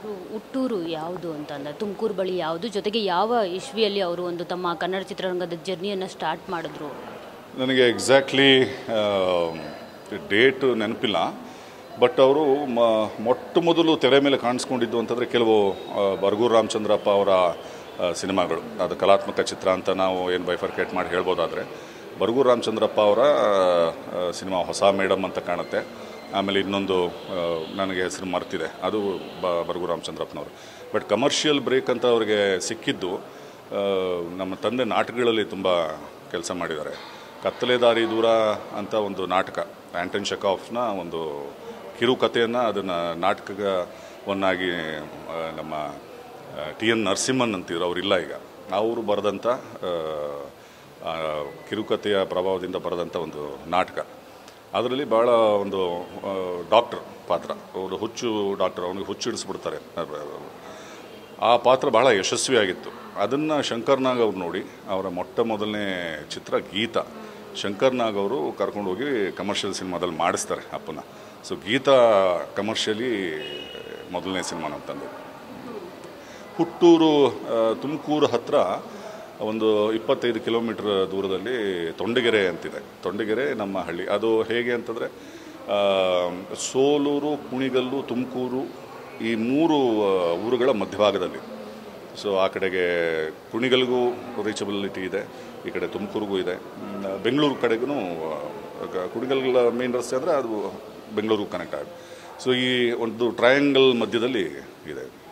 ಅವರು ಹುಟ್ಟೂರು ಯಾವುದು ಅಂತಂದರೆ ತುಮಕೂರು ಬಳಿ ಯಾವುದು, ಜೊತೆಗೆ ಯಾವ ಇಸ್ವಿಯಲ್ಲಿ ಅವರು ಒಂದು ತಮ್ಮ ಕನ್ನಡ ಚಿತ್ರರಂಗದ ಜರ್ನಿಯನ್ನು ಸ್ಟಾರ್ಟ್ ಮಾಡಿದ್ರು? ನನಗೆ ಎಕ್ಸಾಕ್ಟ್ಲಿ ಡೇಟ್ ನೆನಪಿಲ್ಲ. ಬಟ್ ಅವರು ಮೊಟ್ಟ ಮೊದಲು ತೆರೆ ಮೇಲೆ ಕಾಣಿಸ್ಕೊಂಡಿದ್ದು ಅಂತಂದರೆ ಕೆಲವು ಬರಗೂರು ರಾಮಚಂದ್ರಪ್ಪ ಅವರ ಸಿನಿಮಾಗಳು. ಅದು ಕಲಾತ್ಮಕ ಚಿತ್ರ ಅಂತ ನಾವು ಏನು ಬೈಫರ್ಕೇಟ್ ಮಾಡಿ ಹೇಳ್ಬೋದಾದರೆ, ಬರಗೂರು ರಾಮಚಂದ್ರಪ್ಪ ಅವರ ಸಿನಿಮಾ ಹೊಸ ಮೇಡಮ್ ಅಂತ ಕಾಣುತ್ತೆ. ಆಮೇಲೆ ಇನ್ನೊಂದು ನನಗೆ ಹೆಸರು ಮರ್ತಿದೆ, ಅದು ಬರಗೂರು ರಾಮಚಂದ್ರಪ್ಪನವರು. ಬಟ್ ಕಮರ್ಷಿಯಲ್ ಬ್ರೇಕ್ ಅಂತ ಅವ್ರಿಗೆ ಸಿಕ್ಕಿದ್ದು ನಮ್ಮ ತಂದೆ ನಾಟಕಗಳಲ್ಲಿ ತುಂಬ ಕೆಲಸ ಮಾಡಿದ್ದಾರೆ. ಕತ್ತಲೆ ದಾರಿ ದೂರ ಅಂತ ಒಂದು ನಾಟಕ, ಆ್ಯಂಟನ್ ಚೆಖಾವ್ನ ಒಂದು ಕಿರುಕಥೆಯನ್ನು ಅದನ್ನು ನಾಟಕವನ್ನಾಗಿ ನಮ್ಮ TN ನರಸಿಂಹನ್ ಅಂತಿದ್ರು, ಅವರಿಲ್ಲ ಈಗ, ಅವರು ಬರೆದಂಥ ಕಿರುಕಥೆಯ ಪ್ರಭಾವದಿಂದ ಬರೆದಂಥ ಒಂದು ನಾಟಕ. ಅದರಲ್ಲಿ ಭಾಳ ಒಂದು ಡಾಕ್ಟರ್ ಪಾತ್ರ, ಅವರು ಹುಚ್ಚು ಡಾಕ್ಟರ್, ಅವನಿಗೆ ಹುಚ್ಚು ಹಿಡಿಸ್ಬಿಡ್ತಾರೆ. ಆ ಪಾತ್ರ ಭಾಳ ಯಶಸ್ವಿಯಾಗಿತ್ತು. ಅದನ್ನು ಶಂಕರ್ ನಾಗ್ ಅವ್ರು ನೋಡಿ ಅವರ ಮೊಟ್ಟ ಮೊದಲನೇ ಚಿತ್ರ ಗೀತಾ, ಶಂಕರ್ ನಾಗ್ ಅವರು ಕರ್ಕೊಂಡೋಗಿ ಕಮರ್ಷಿಯಲ್ ಸಿನಿಮಾದಲ್ಲಿ ಮಾಡಿಸ್ತಾರೆ ಅಪ್ಪನ. ಸೊ ಗೀತಾ ಕಮರ್ಷಿಯಲಿ ಮೊದಲನೇ ಸಿನಿಮಾ ನಮ್ಮ ತಂದೆ. ಹುಟ್ಟೂರು ತುಮಕೂರು ಹತ್ತಿರ ಒಂದು 25 ಕಿಲೋಮೀಟ್ರ್ ದೂರದಲ್ಲಿ ತೊಂಡಗೆರೆ ಅಂತಿದೆ. ತೊಂಡಗೆರೆ ನಮ್ಮ ಹಳ್ಳಿ. ಅದು ಹೇಗೆ ಅಂತಂದರೆ ಸೋಲೂರು, ಕುಣಿಗಲ್ಲು, ತುಮಕೂರು ಈ 3 ಊರುಗಳ ಮಧ್ಯಭಾಗದಲ್ಲಿ. ಸೊ ಆ ಕಡೆಗೆ ಕುಣಿಗಲ್ಗೂ ರೀಚಬಿಲಿಟಿ ಇದೆ, ಈ ಕಡೆ ತುಮಕೂರಿಗೂ ಇದೆ. ಬೆಂಗಳೂರು ಕಡೆಗೂ ಕುಣಿಗಲ್ ಮೇನ್ ರಸ್ತೆ ಅಂದರೆ ಅದು ಬೆಂಗಳೂರಿಗೆ ಕನೆಕ್ಟ್ ಆಗುತ್ತೆ. ಸೊ ಈ ಒಂದು ಟ್ರಯಾಂಗಲ್ ಮಧ್ಯದಲ್ಲಿ ಇದೆ.